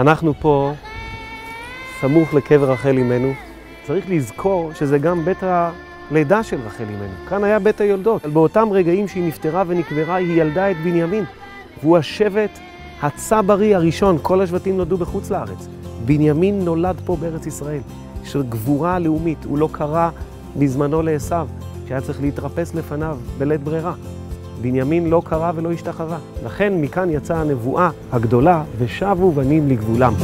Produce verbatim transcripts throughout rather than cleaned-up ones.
אנחנו פה סמוך לקבר רחל אמנו. צריך לזכור שזה גם בית הלידה של רחל אמנו. כאן היה בית היולדות. באותם רגעים שהיא נפטרה ונקברה, היא ילדה את בנימין. והוא השבט הצברי הראשון. כל השבטים נולדו בחוץ לארץ. בנימין נולד פה בארץ ישראל. של גבורה לאומית. הוא לא קרא בזמנו לעשיו, שהיה צריך להתרפס לפניו בלית ברירה. בנימין לא קרא ולא השתחווה. לכן מכאן יצאה הנבואה הגדולה, ושבו בנים לגבולם.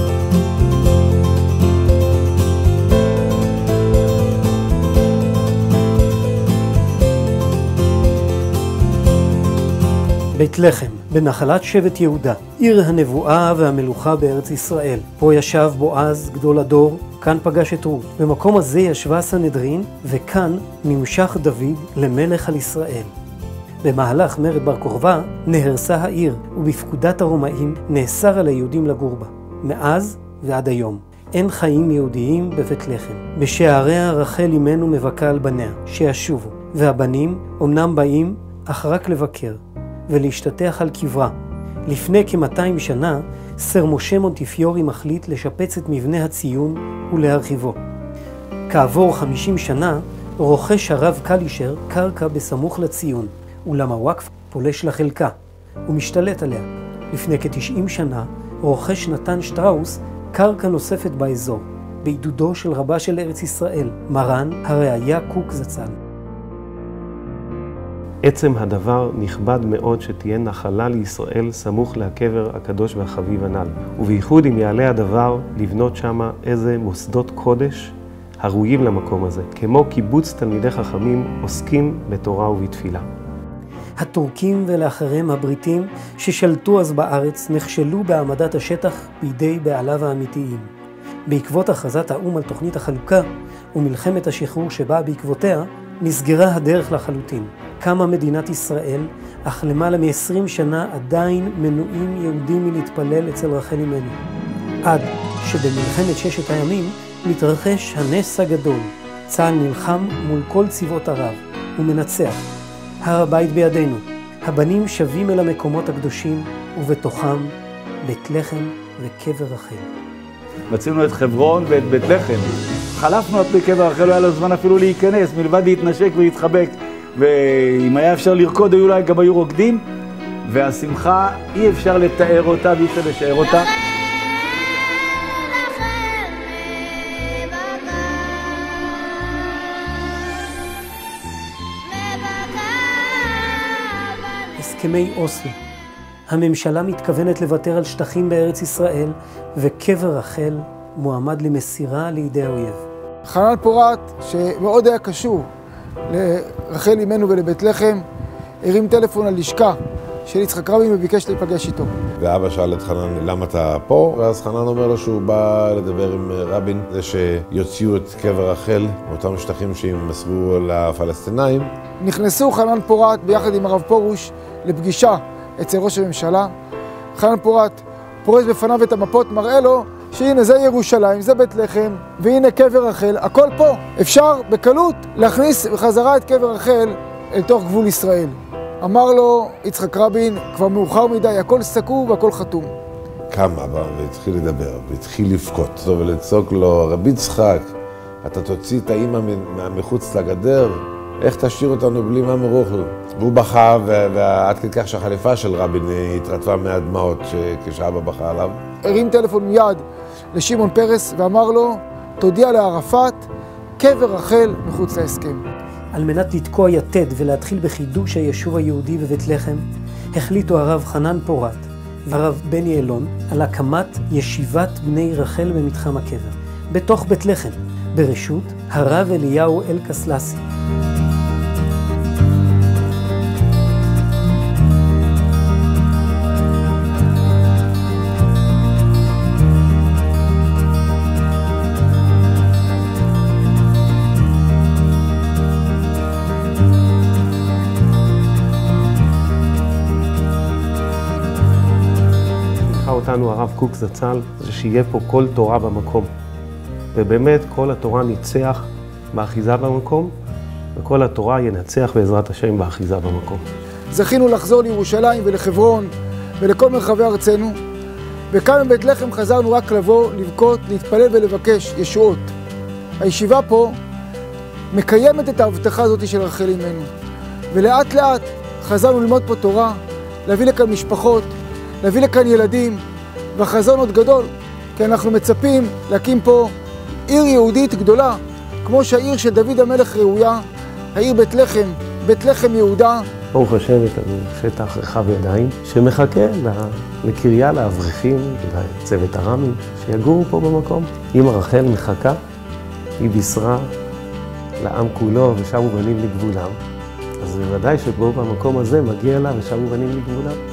בית לחם, בנחלת שבט יהודה, עיר הנבואה והמלוכה בארץ ישראל. פה ישב בועז, גדול הדור, כאן פגש את רות. במקום הזה ישבה סנהדרין, וכאן נמשך דוד למלך על ישראל. במהלך מרד בר כוכבא נהרסה העיר, ובפקודת הרומאים נאסר על היהודים לגור בה. מאז ועד היום. אין חיים יהודיים בבית לחם. בשעריה רחל אמנו מבכה על בניה, שישובו. והבנים אומנם באים, אך רק לבקר, ולהשתטח על קברה. לפני כ-מאתיים שנה, סר משה מונטיפיורי מחליט לשפץ את מבנה הציון ולהרחיבו. כעבור חמישים שנה, רוכש הרב קלישר קרקע בסמוך לציון, אולם הוואקף פולש לחלקה ומשתלט עליה. לפני כ-תשעים שנה, רוכש נתן שטראוס קרקע נוספת באזור, בעידודו של רבה של ארץ ישראל, מרן הראיה קוק זצ"ל. עצם הדבר נכבד מאוד שתהיה נחלה לישראל סמוך לקבר הקדוש והחביב הנ"ל. ובייחוד אם יעלה הדבר לבנות שמה איזה מוסדות קודש הראויים למקום הזה, כמו קיבוץ תלמידי חכמים עוסקים בתורה ובתפילה. הטורקים ולאחריהם הבריטים ששלטו אז בארץ נכשלו בהעמדת השטח בידי בעליו האמיתיים. בעקבות הכרזת האו"ם על תוכנית החלוקה ומלחמת השחרור שבאה בעקבותיה, נסגרה הדרך לחלוטין. קמה מדינת ישראל, אך למעלה מ-עשרים שנה עדיין מנועים יהודים מלהתפלל אצל רחל אמנו. עד שבמלחמת ששת הימים מתרחש הנס הגדול. צה"ל נלחם מול כל צבאות ערב ומנצח. הר הבית בידינו. הבנים שבים אל המקומות הקדושים, ובתוכם בית לחם וקבר רחל. מצינו את חברון ואת בית לחם. חלפנו על פי קבר רחל, לא היה לו זמן אפילו להיכנס, מלבד להתנשק ולהתחבק. ואם היה אפשר לרקוד, היו אולי גם היו רוקדים. והשמחה, אי אפשר לתאר אותה ואי אפשר לשער אותה. הסכמי אוסלו. הממשלה מתכוונת לוותר על שטחים בארץ ישראל, וקבר רחל מועמד למסירה לידי האויב. חנן פורת, שמאוד היה קשור לרחל אמנו ולבית לחם, הרים טלפון על לשכה של יצחק רבין וביקש להיפגש איתו. ואבא שאל את חנן, למה אתה פה? ואז חנן אומר לו שהוא בא לדבר עם רבין, זה שיוציאו את קבר רחל מאותם שטחים שהם מסרו לפלסטינאים. נכנסו חנן פורת ביחד עם הרב פורוש לפגישה אצל ראש הממשלה. חנן פורת פורס בפניו את המפות, מראה לו שהנה זה ירושלים, זה בית לחם, והנה קבר רחל, הכל פה. אפשר בקלות להכניס בחזרה את קבר רחל אל תוך גבול ישראל. אמר לו יצחק רבין, כבר מאוחר מדי, הכל סגור והכל חתום. קם אבא והתחיל לדבר, והתחיל לבכות, ולצעוק לו, רבי יצחק, אתה תוציא את האמא מחוץ לגדר, איך תשאיר אותנו בלי מה מרוחו? והוא בכה, ועד כדי כך שהחליפה של רבין התרטבה מהדמעות כשאבא בכה עליו. הרים טלפון מיד לשמעון פרס ואמר לו, תודיע לערפאת, קבר רחל מחוץ להסכם. על מנת לתקוע יתד ולהתחיל בחידוש היישוב היהודי בבית לחם, החליטו הרב חנן פורת והרב בני אלון על הקמת ישיבת בני רחל במתחם הקבר, בתוך בית לחם, ברשות הרב אליהו אלקסלסי. אותנו הרב קוק זצ"ל, זה שיהיה פה כל תורה במקום. ובאמת כל התורה ניצח באחיזה במקום, וכל התורה ינצח בעזרת השם באחיזה במקום. זכינו לחזור לירושלים ולחברון ולכל מרחבי ארצנו, וכאן בבית לחם חזרנו רק לבוא, לבכות, להתפלל ולבקש ישועות. הישיבה פה מקיימת את ההבטחה הזאת של רחל אמנו. ולאט לאט חזרנו ללמוד פה תורה, להביא לכאן משפחות, להביא לכאן ילדים, והחזון עוד גדול, כי אנחנו מצפים להקים פה עיר יהודית גדולה, כמו שהעיר של דוד המלך ראויה, העיר בית לחם, בית לחם יהודה. ברוך השם, יש לנו שטח רחב ידיים שמחכה לקריה, לאברכים ולצוות הרמים שיגורו פה במקום. אמא רחל מחכה, היא בישרה לעם כולו ושבו בנים לגבולם. אז בוודאי שפה במקום הזה מגיע לה ושבו בנים לגבולם.